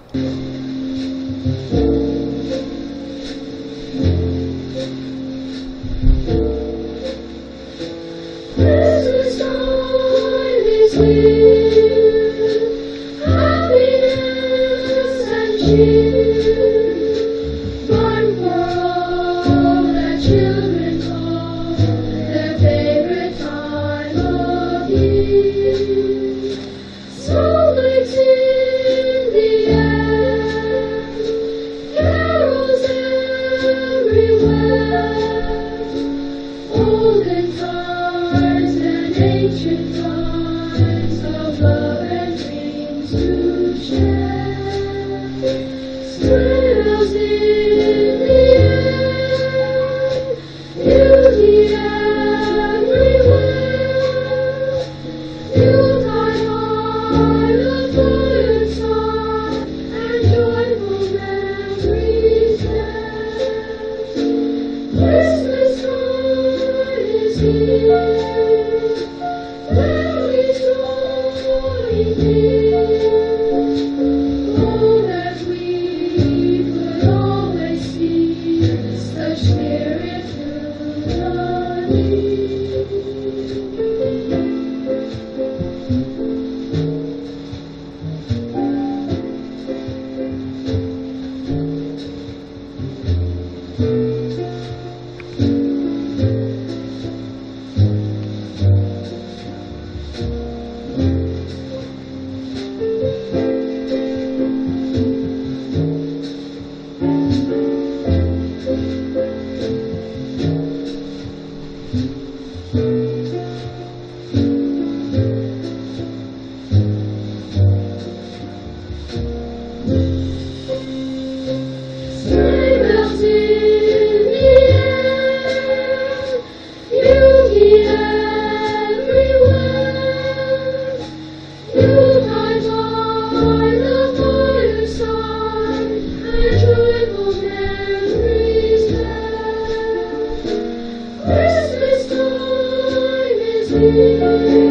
Christmas time is here, happiness and cheer. Fun for all that children call their favorite time of year. Snowflakes in the air, carols everywhere. Olden times and ancient times of love and dreams to share. Smiles in the air, beauty everywhere. Yuletide by the fireside and joyful memories there. Christmas time is here, very drawing near. Oh, that we could always see such spirit through the year. Sleigh bells in the air, beauty everywhere. Yuletide by the fireside and joyful memories there. Christmas time is here.